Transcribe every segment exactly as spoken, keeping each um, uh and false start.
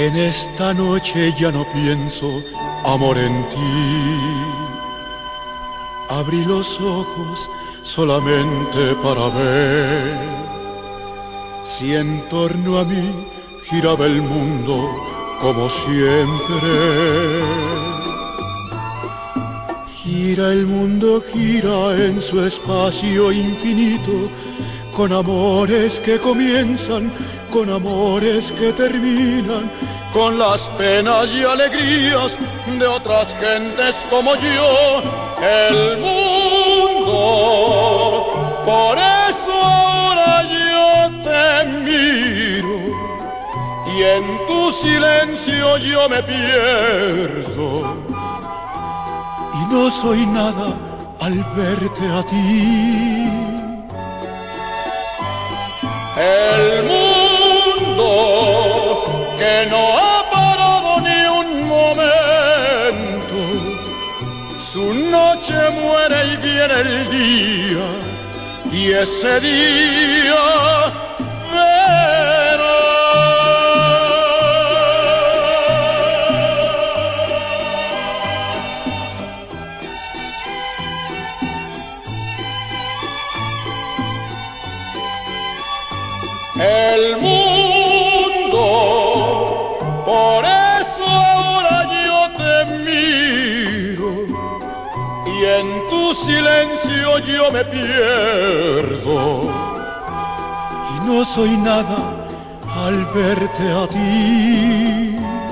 En esta noche ya no pienso, amor, en ti. Abrí los ojos solamente para ver si en torno a mí giraba el mundo como siempre. Gira el mundo, gira en su espacio infinito, con amores que comienzan, con amores que terminan, con las penas y alegrías de otras gentes como yo. El mundo, por eso ahora yo te miro, y en tu silencio yo me pierdo, y no soy nada al verte a ti. El mundo que no ha parado ni un momento, su noche muere y viene el día, y ese día verá. El mundo, por eso ahora yo te miro, y en tu silencio yo me pierdo, y no soy nada al verte a ti.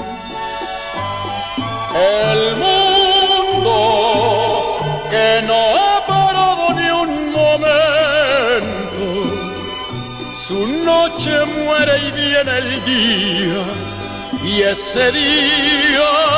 El mundo que no ha parado ni un momento, su noche muere y viene el día, y ese día